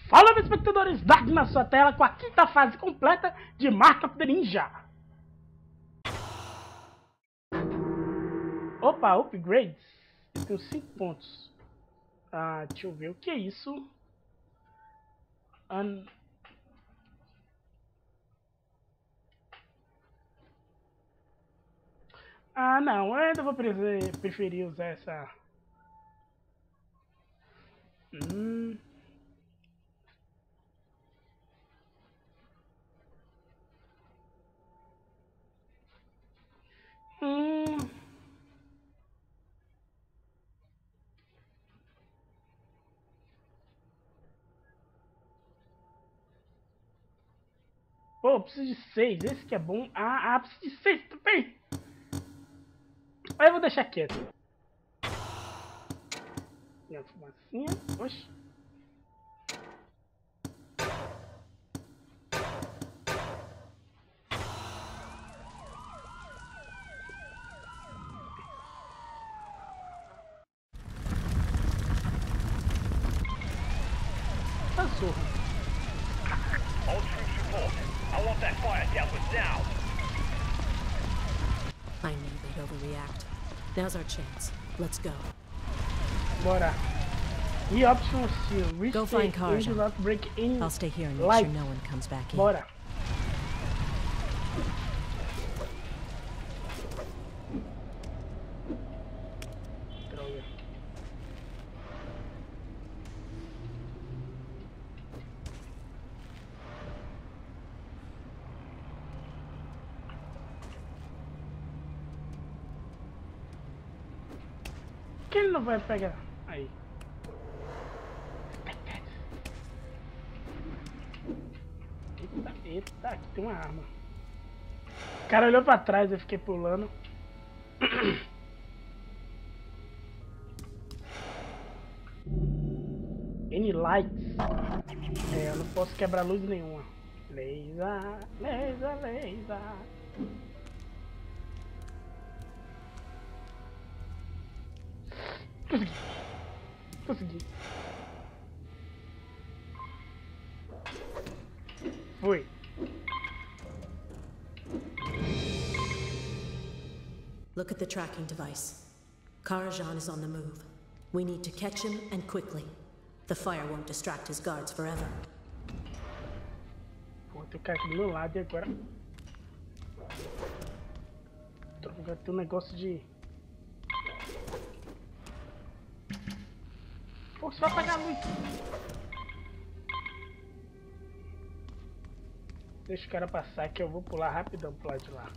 Fala, meus espectadores, Dark na sua tela com a quinta fase completa de Mark of the Ninja. Opa, upgrades. Eu tenho 5 pontos. Deixa eu ver o que é isso. Não, eu ainda vou preferir usar essa. Pô, preciso de 6, esse que é bom. Preciso de 6 também. Aí eu vou deixar quieto. E a fumacinha, oxi. Passou. All troops report. I want that fire dealt with now. I knew they'd overreact. Now's our chance. Let's go. Bora. E optional seal. Reach Go find Karajan. do not break any. I'll stay here and make light. sure no one comes back in. Bora. Droga. Que ele não vai pegar? Aí. Eita, aqui tem uma arma. O cara olhou pra trás, eu fiquei pulando. Any lights? Eu não posso quebrar luz nenhuma. Laser, laser, laser. Consegui. Fui. Look at the tracking device. Karajan is on the move. We need to catch him and quickly. The fire won't distract his guards forever. Vou ter o cara aqui do meu lado e agora. Droga, tem um negócio de. Pô, você vai apagar a luz. Deixa o cara passar que eu vou pular rapidão pro lado de lá.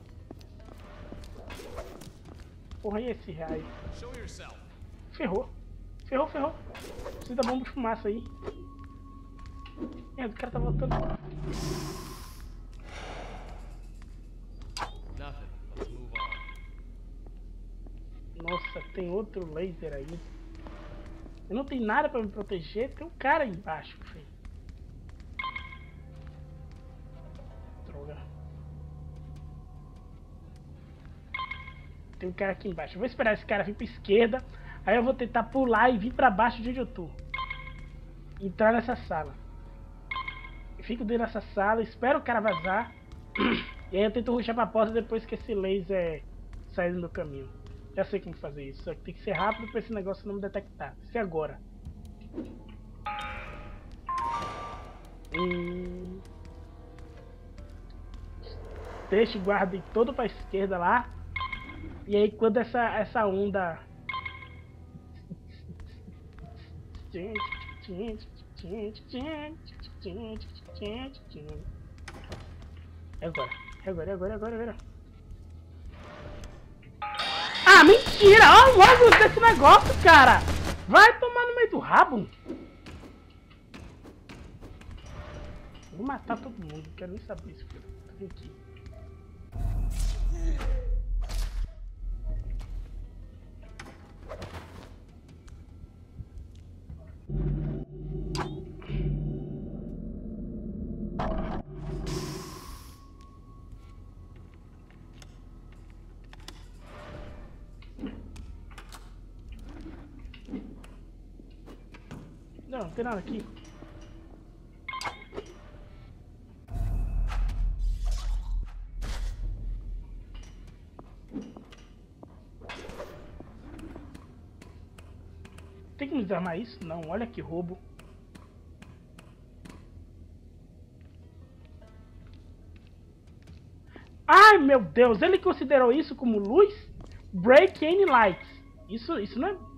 Porra, e esse raio? Ferrou. Ferrou. Precisa da bomba de fumaça aí. O cara tá voltando. Nossa, tem outro laser aí. Eu não tenho nada pra me proteger, tem um cara aí embaixo, filho. Droga. Tem um cara aqui embaixo. Eu vou esperar esse cara vir pra esquerda. Aí eu vou tentar pular e vir pra baixo de onde eu tô. Entrar nessa sala. Eu fico dentro dessa sala, espero o cara vazar. E aí eu tento rushar pra porta depois que esse laser sair do meu caminho. Já sei como fazer isso, só que tem que ser rápido pra esse negócio não me detectar. Isso é agora. Deixa o guarda todo pra esquerda lá. E aí quando essa onda... É agora. Mentira! Olha logo desse negócio, cara! Vai tomar no meio do rabo! Vou matar todo mundo, não quero nem saber isso. Vem aqui. Não tem nada aqui. desarmar isso? Não, olha que roubo. Ai, meu Deus, ele considerou isso como luz? Break any lights. Isso não é...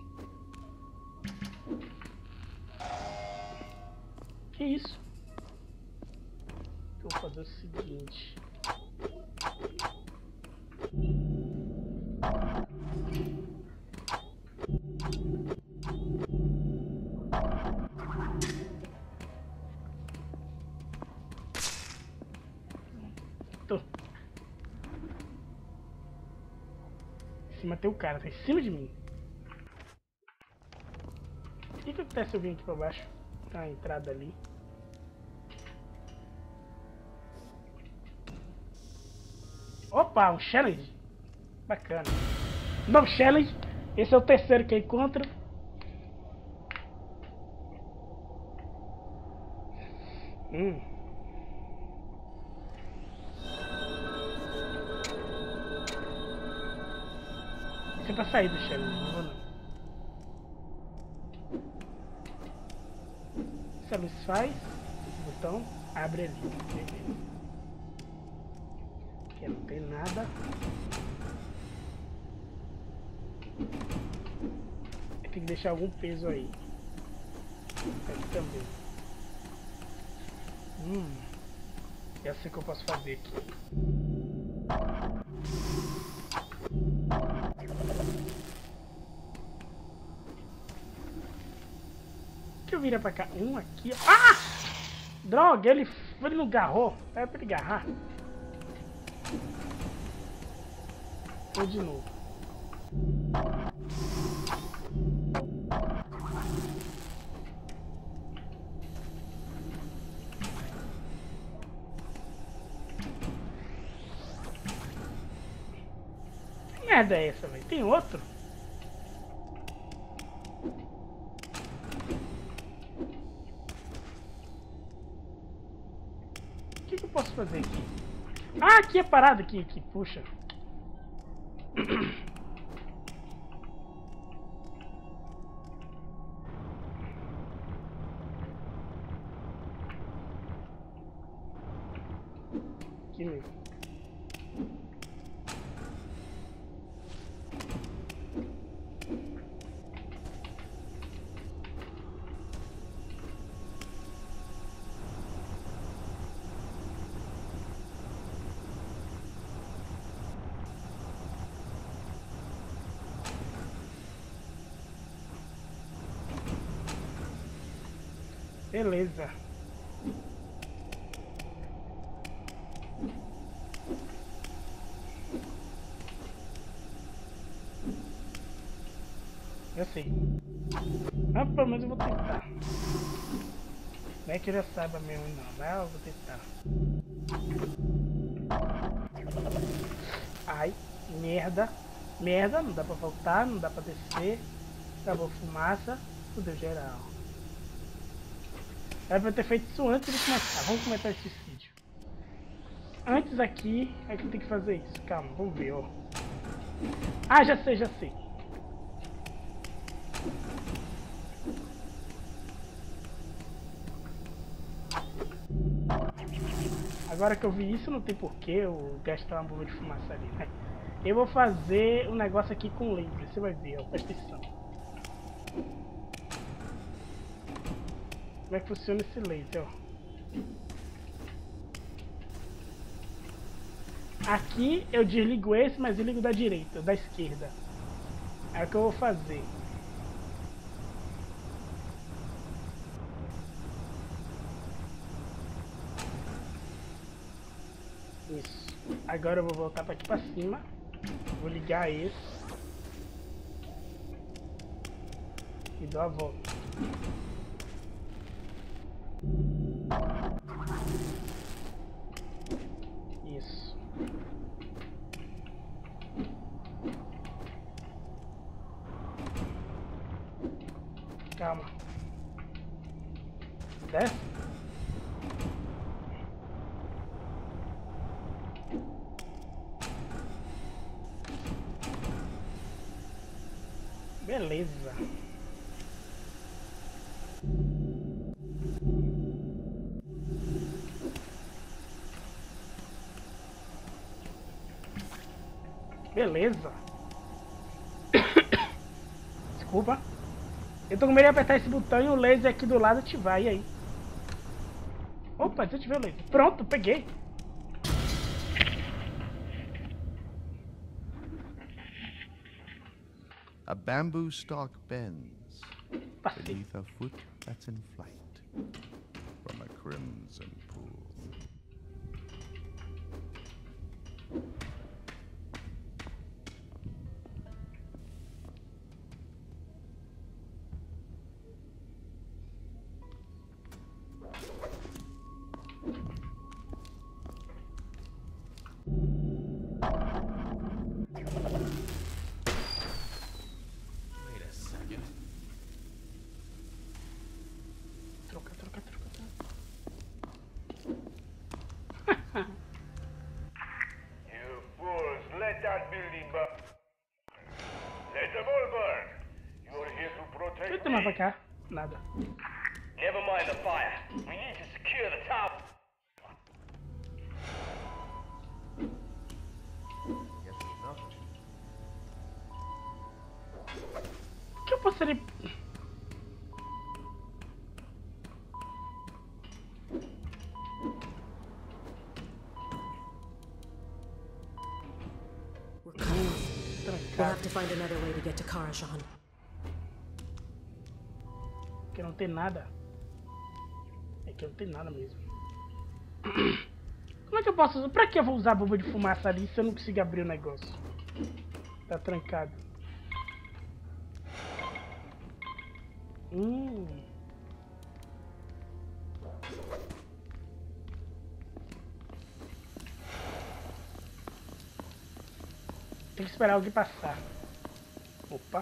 Que isso? Eu vou fazer o seguinte. Em cima tem o cara, tá em cima de mim. O que acontece se eu vim aqui pra baixo? Tá a entrada ali. Opa, um challenge. Bacana. Novo challenge. Esse é o terceiro que eu encontro. Isso é pra sair do challenge, não vou não. Se a luz faz, esse botão abre ali. Beleza. Aqui não tem nada. Tem que deixar algum peso aí. Aqui também. Já sei o que eu posso fazer aqui. Deixa eu virar pra cá. Um aqui. Ah! Droga, ele não agarrou. É pra ele agarrar. Vou de novo. Que merda é essa, velho? Tem outro? O que eu posso fazer aqui? Ah, aqui é parado aqui, puxa. Aqui mesmo. Beleza. Eu sei. Ah, pelo menos eu vou tentar. Não é que eu já saiba mesmo não, né? Eu vou tentar. Ai, merda. Merda, não dá pra voltar, não dá pra descer. Acabou fumaça. Fudeu geral. Era pra eu ter feito isso antes de começar. Vamos começar esse vídeo. Antes aqui, é que eu tenho que fazer isso. Calma, vamos ver, ó. Ah, já sei, já sei. Agora que eu vi isso, não tem porquê eu gastar uma bomba de fumaça ali, né? Eu vou fazer um negócio aqui com laser. Você vai ver, ó. Presta atenção. Como é que funciona esse laser, ó. Aqui eu desligo esse, mas eu ligo da direita, da esquerda. É o que eu vou fazer. Isso. Agora eu vou voltar para aqui para cima. Vou ligar esse. E dou a volta. Isso. Calma. Desce. Beleza. Beleza. Desculpa. Eu tô com medo de apertar esse botão e o laser aqui do lado ativar. E aí? Opa, deixa eu te ver o laser. Pronto, peguei. A bamboo stalk bends Passei. beneath a foot that's in flight from a crimson pool. Wait a second. Troca. You fools, let that building burn. Let them all burn. You're here to Deixa eu protect tomar pra me. cá. Nada. Never mind the fire. We need to secure the tower. Guess there's nothing. O que eu poderia... We're cut off. We'll Trancado. have to find another way to get to Karajan. Aqui não tem nada. Aqui não tem nada mesmo. Como é que eu posso usar? Pra que eu vou usar a bomba de fumaça ali se eu não consigo abrir o negócio? Tá trancado. Tem que esperar alguém passar. Opa.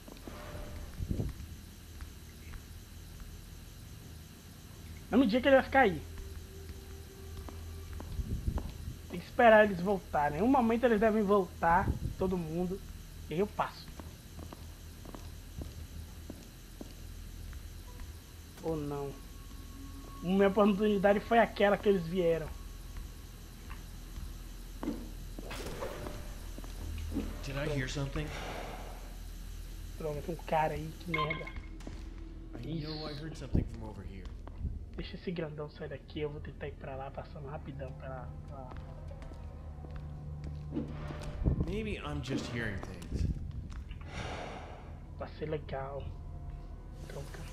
Não me diga que ele vai ficar aí. Tem que esperar eles voltarem. Em um momento eles devem voltar, todo mundo. E aí eu passo. Ou não. Minha oportunidade foi aquela que eles vieram. Did I hear something? Droga, tem um cara aí, que merda. I know I heard something from over here. Deixa esse grandão sair daqui, eu vou tentar ir pra lá, passando rapidão pra lá. Maybe I'm just hearing things. Vai ser legal. Troca.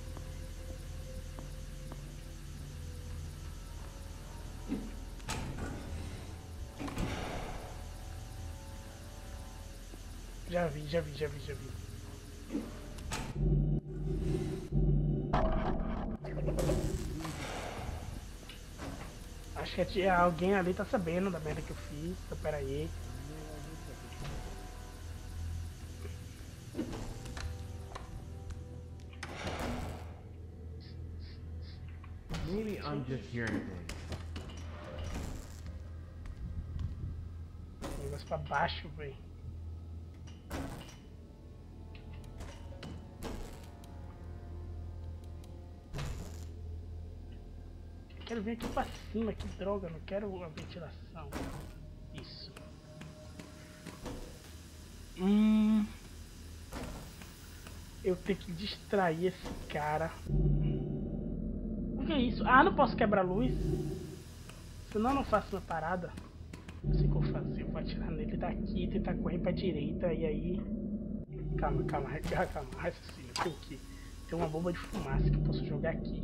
Já vi. Acho que alguém ali tá sabendo da merda que eu fiz, então pera aí. Maybe I'm just hearing things. Negócio pra baixo, velho. Quero vir aqui pra cima, que droga, não quero a ventilação. Isso. Eu tenho que distrair esse cara. O que é isso? Ah, não posso quebrar a luz. Senão eu não faço uma parada. Não sei o que eu vou fazer. Eu vou atirar nele daqui, tentar correr pra direita e aí... Calma, raciocínio. Tem uma bomba de fumaça que eu posso jogar aqui.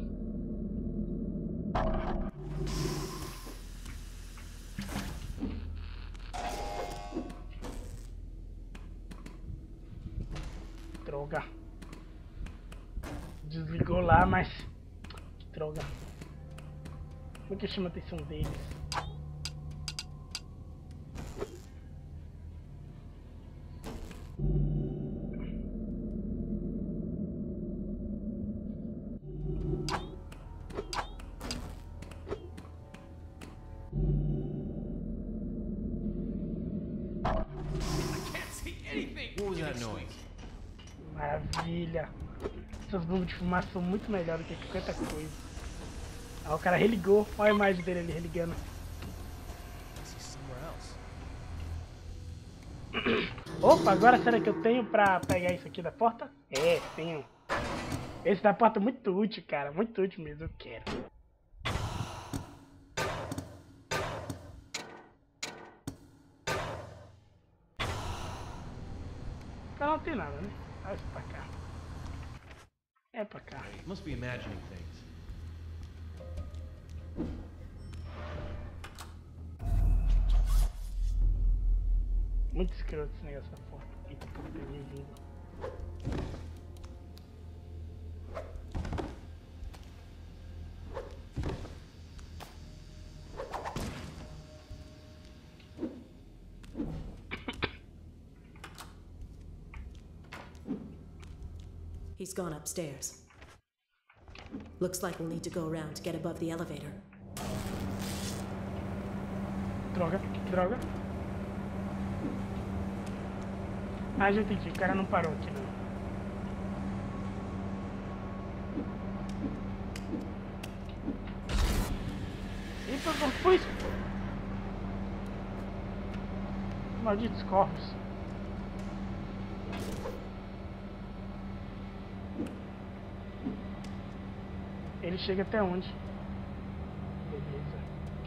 Droga. Desligou lá, mas... Que droga. Como é que chama a atenção deles? What was that noise? Maravilha. Essas bombas de fumaça são muito melhores do que qualquer coisa. Ah, o cara religou. Olha a imagem dele ali religando. Is he somewhere else? Opa, agora será que eu tenho pra pegar isso aqui da porta? É, tenho. Esse da porta é muito útil, cara. Muito útil mesmo, eu quero. Então não tem nada, né? Olha isso pra cá. É pra cá. Must be imagining things. Muito escroto esse negócio da porta. Eita, porra, tem alguém vindo. He's gone upstairs. Looks like we'll need to go around to get above the elevator. Droga, droga. Ah, já entendi. O cara não parou aqui, não. Eita, não foi isso? Malditos corpos. Ele chega até onde? Beleza.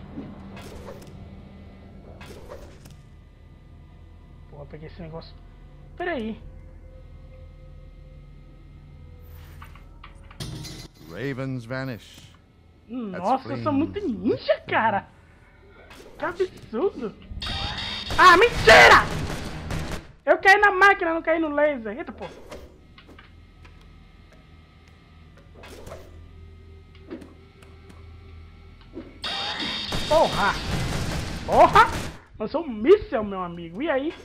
Pô, eu peguei esse negócio. Pera aí. Ravens vanish. Nossa, eu sou muito ninja, cara. Que absurdo. Ah, mentira! Eu caí na máquina, não caí no laser. Eita, pô. Porra! Porra! Eu sou um míssel, meu amigo. E aí?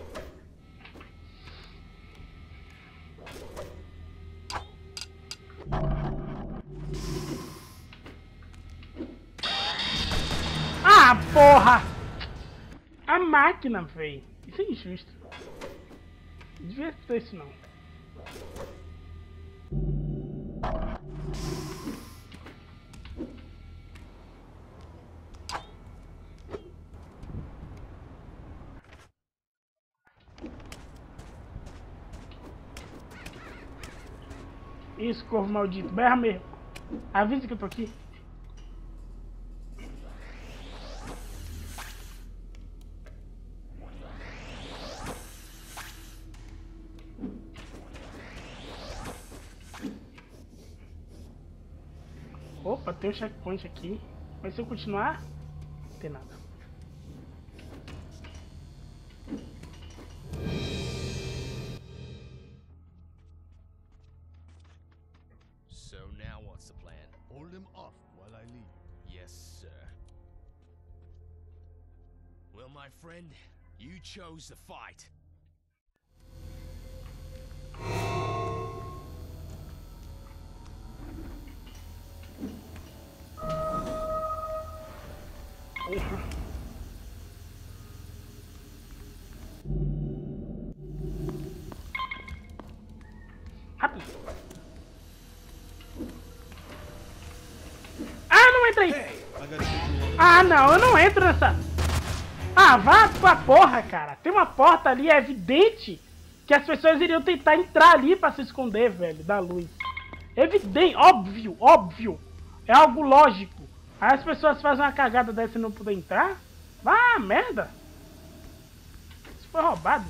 Ah, porra! A máquina, véi. Isso é injusto. Não devia ser isso, não. Isso, corvo maldito. Berra mesmo. Avisa que eu tô aqui. Opa, tem um checkpoint aqui. Mas se eu continuar, não tem nada. So now what's the plan? Hold him off while I leave. Yes, sir. Well, my friend, you chose the fight. Rápido. Ah, não entra aí. Ah, não, eu não entro nessa. Ah, vá pra porra, cara. Tem uma porta ali, é evidente que as pessoas iriam tentar entrar ali pra se esconder, velho, da luz. Evidente, óbvio, óbvio. É algo lógico. Aí as pessoas fazem uma cagada dessa e não poder entrar? Ah, merda. Isso foi roubado.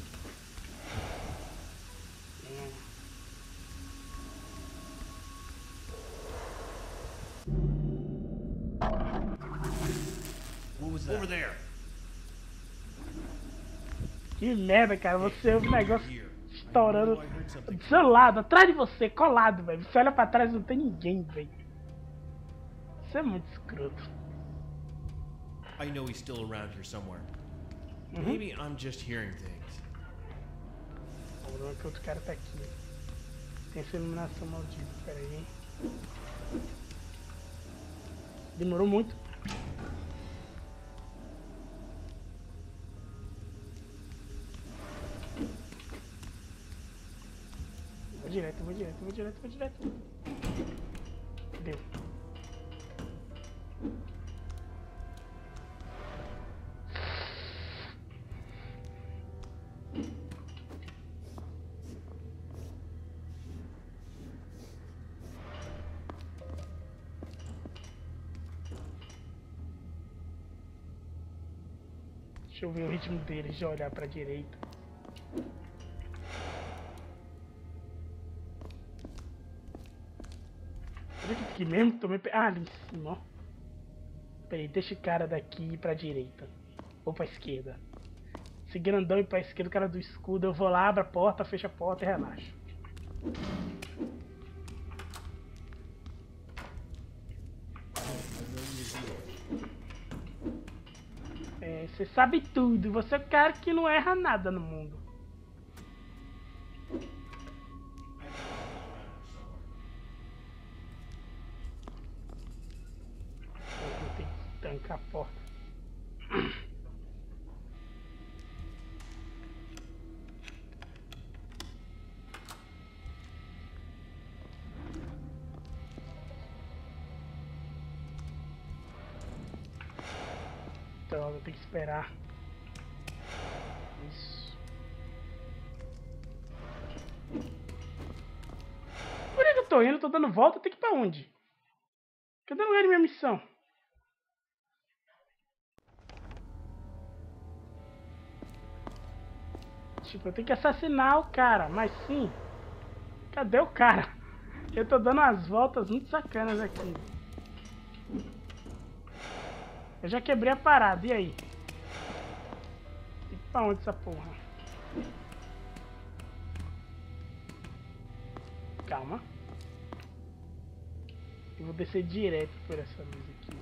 What was that? Over there. Que merda, cara. Você ouve o negócio estourando do seu lado, atrás de você, colado, velho. Você olha pra trás e não tem ninguém, velho. Isso é muito escroto. I know he's still around here somewhere. Maybe I'm just hearing things. O problema é que outro cara tá aqui. Tem essa iluminação maldita. Pera aí. Demorou muito. Vou direto, vou direto, vou direto, vou direto. Deu. Deixa eu ver o ritmo dele, já olhar pra direita. Onde é que aqui mesmo? Ah, ali em cima, ó. Peraí, deixa o cara daqui ir pra direita. Ou pra esquerda. Esse grandão ir pra esquerda, o cara do escudo. Eu vou lá, abro a porta, fecho a porta e relaxo. É, você sabe tudo. Você é o cara que não erra nada no mundo. Eu tenho que trancar a porta. Então eu tenho que esperar. Isso. Por que eu tô indo? Tô dando volta, tem que ir pra onde? Cadê o lugar de minha missão? Tipo, eu tenho que assassinar o cara, mas sim. Cadê o cara? Eu tô dando umas voltas muito sacanas aqui. Eu já quebrei a parada, e aí? Tem que ir pra onde essa porra? Calma. Eu vou descer direto por essa luz aqui.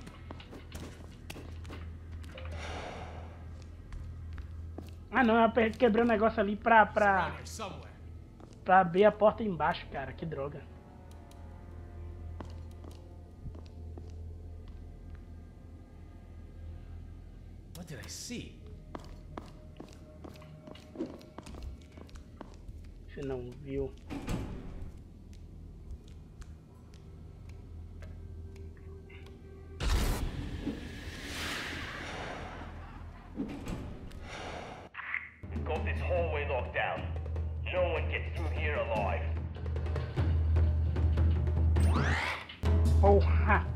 Ah não, eu quebrei um negócio ali pra abrir a porta embaixo, cara. Que droga. What did I see? Você não viu? Got this hallway locked down. No one gets through here alive. Porra!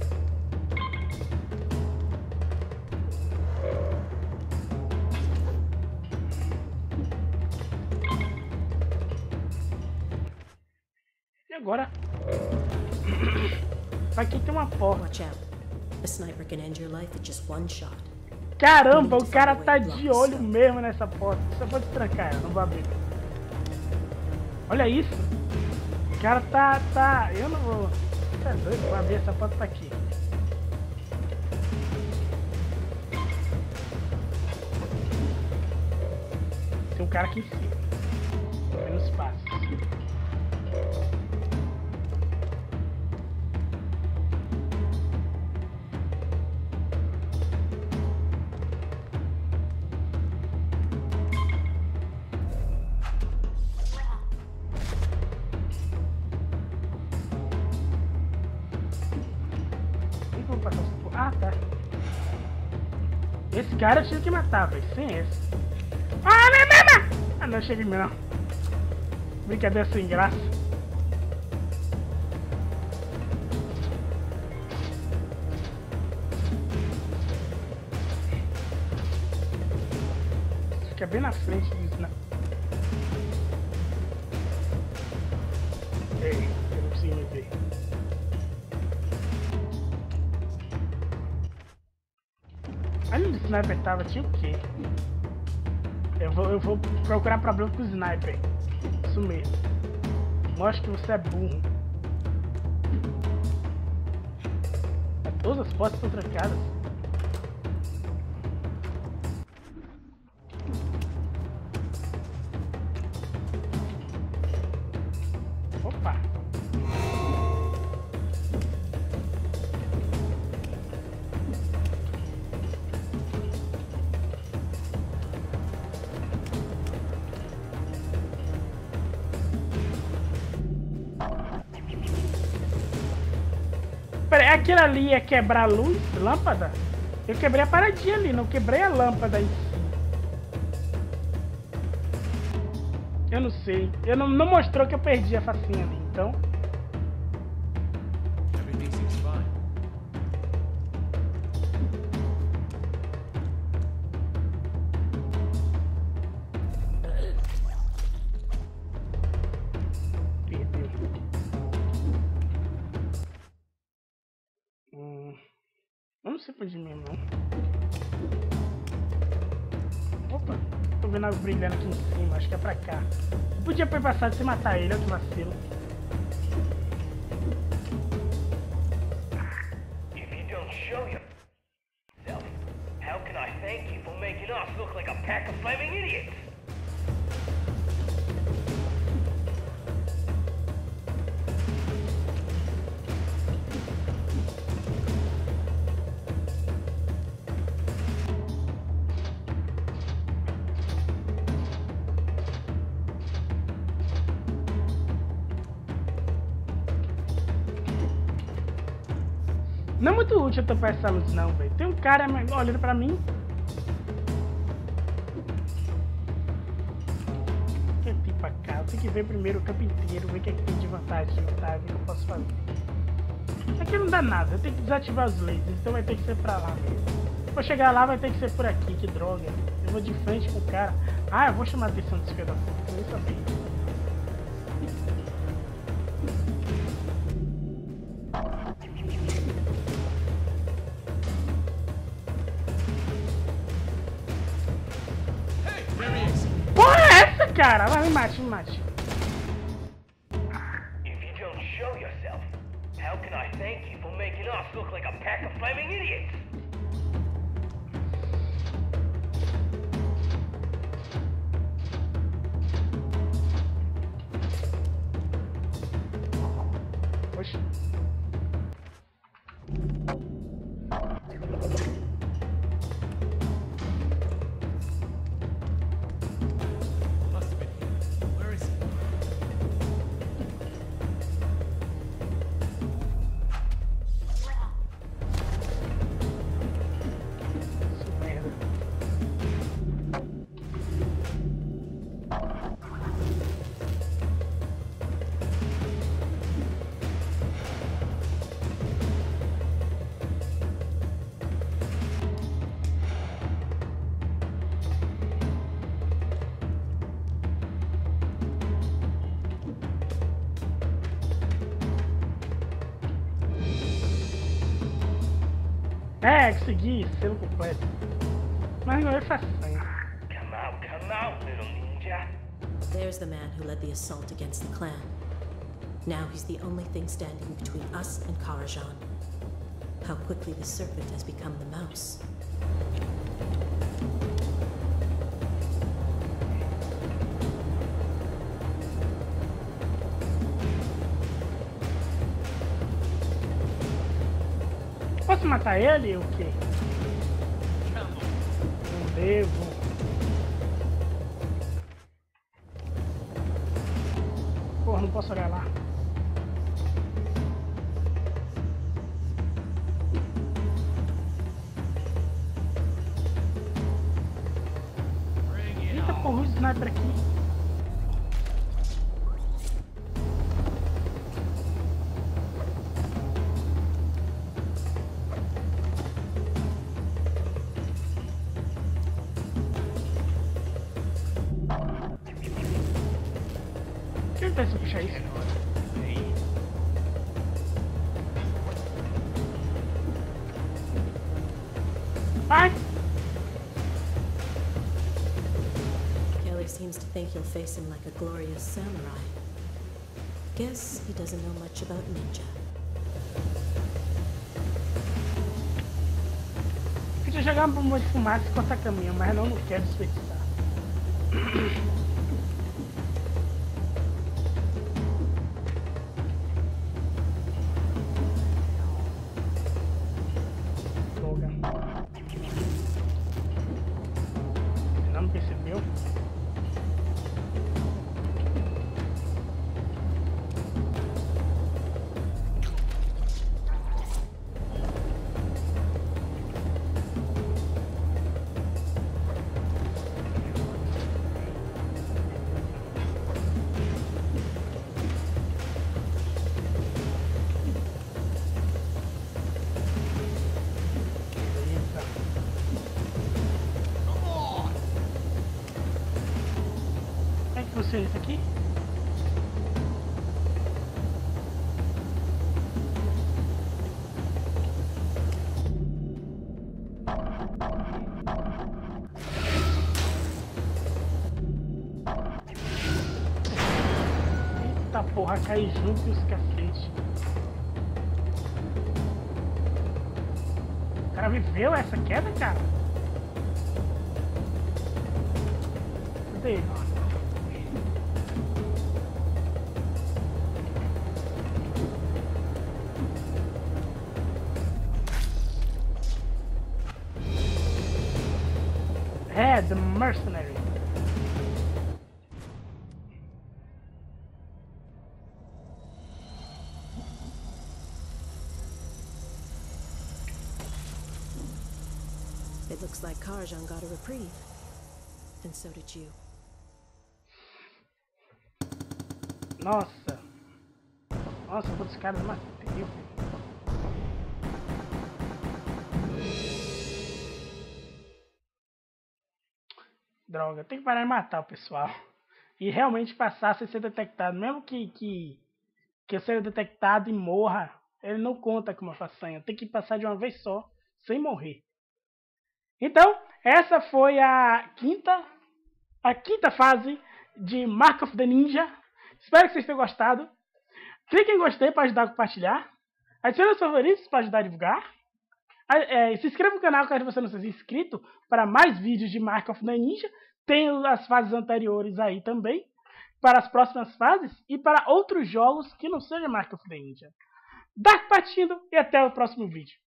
E agora? Aqui tem uma porta. Watch out. A sniper can end your life with just one shot. Caramba, o cara tá de olho mesmo nessa porta. Só pode trancar ela, não vou abrir. Olha isso. O cara tá... Eu não vou... Você é doido? Vou abrir essa porta, tá aqui. Tem um cara aqui em cima. Vai no espaço. Ah, tá. Esse cara eu tinha que matar, velho. Sem esse. Ah, não! Ah, não, chega em mim, não. Brincadeira sem graça. Fica bem na frente disso, né? Ei, eu não consigo me ver. Ali onde o sniper tava, tinha o quê? Eu vou procurar problema com o sniper. Isso mesmo. Mostra que você é burro. Todas as portas estão trancadas. Opa! Peraí, aquilo ali é quebrar a luz, lâmpada? Eu quebrei a paradinha ali, não quebrei a lâmpada em si. Eu não sei. Eu não mostrou que eu perdi a facinha ali, então. Everything seems fine. Vamos ser por de mesmo, não. Opa, tô vendo algo brilhando aqui em cima, acho que é pra cá. Eu podia ter passado sem matar ele, olha que vacilo. If you don't show yourself, how can I thank you for making us look like a pack of flaming idiots? Não é muito útil eu tampar essa luz não, velho. Tem um cara olhando pra mim. Deixa eu ir pra cá. Eu tenho que ver primeiro o campo inteiro, ver o que é que tem de vantagem, ver o que eu posso fazer. Aqui não dá nada, eu tenho que desativar os lasers, então vai ter que ser pra lá mesmo. Vou chegar lá, vai ter que ser por aqui, que droga. Eu vou de frente com o cara. Ah, eu vou chamar a atenção desse filho da puta, eu nem sabia. Porra é essa, cara? Vai, me mate, me mate. If you don't show yourself, how can I thank you for making us look like a pack of flaming idiots? Oxi. É, consegui, selo completo. Mas não é facinho. Come out, little ninja. There's the man who led the assault against the clan. Now he's the only thing standing between us and Karajan. How quickly the serpent has become the mouse. Posso matar ele ou o quê? Não devo. Porra, não posso olhar lá. Eita porra, o sniper aqui. Se puxar isso. Vai! Kelly seems to think you'll face him like a glorious samurai. Guess he doesn't know much about ninja. Queria jogar uma bomba de fumaça e cortar caminho, mas não quero desperdiçar. Não percebeu? Você esse aqui? essa porra cair junto e os cacete. O cara viveu essa queda, cara? Cadê ele? É, The Mercenary. It looks like Karajan got a reprieve. And so did you. Nossa. Nossa, um dos caras mais terríveis. Droga, tem que parar de matar o pessoal. E realmente passar sem ser detectado. Mesmo que eu seja detectado e morra, ele não conta com uma façanha. Tem que passar de uma vez só, sem morrer. Então, essa foi a quinta fase de Mark of the Ninja. Espero que vocês tenham gostado. Clique em gostei para ajudar a compartilhar. Adicione os favoritos para ajudar a divulgar. Se inscreva no canal caso você não seja inscrito para mais vídeos de Mark of the Ninja. Tem as fases anteriores aí também, para as próximas fases e para outros jogos que não sejam Mark of the Ninja. Dark partindo e até o próximo vídeo.